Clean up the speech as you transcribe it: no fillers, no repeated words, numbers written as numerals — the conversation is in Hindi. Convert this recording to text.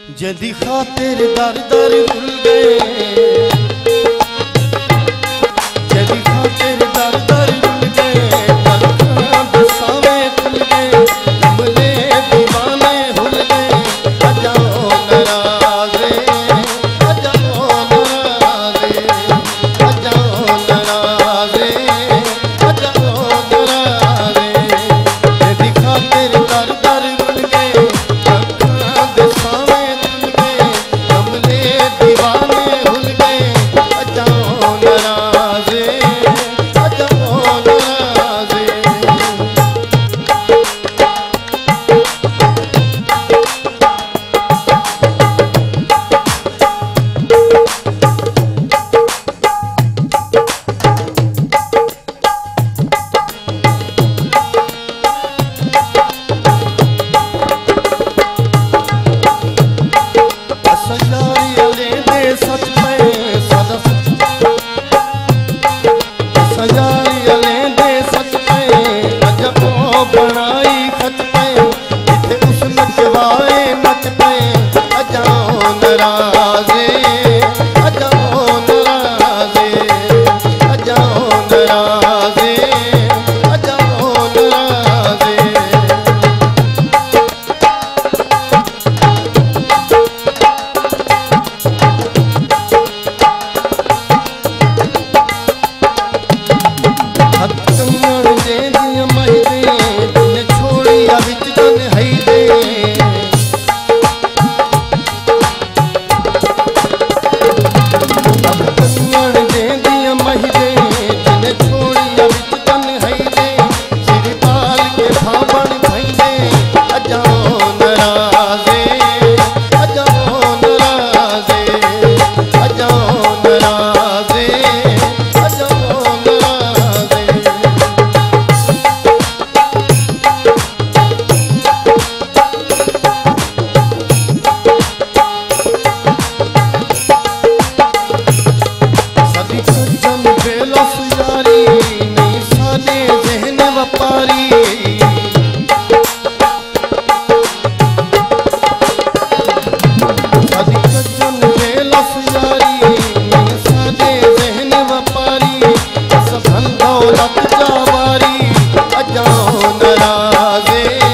जदी खातिर दर दर भूल गए, जदी खातिर दर दर भूल गए, बसावे खुल गए, कमले दीवाने भूल गए, अजाओ नाराज़े, अजाओ नाराज़े, अजाओ नाराज़े, अजाओ नाराज़े। जदी खातिर दर दर भूल गए, बसावे दीवाने भूल गए, अजाओ नाराज़े, अजाओ नाराज़े। बनाई खत पे जिथे उस नचवाए नच पे, अजाओ नाराज़े, अजाओ नाराज़े, अजाओ नाराज़े, अजाओ नाराज़े। दौलत जावारी, अजाओ नाराज़े।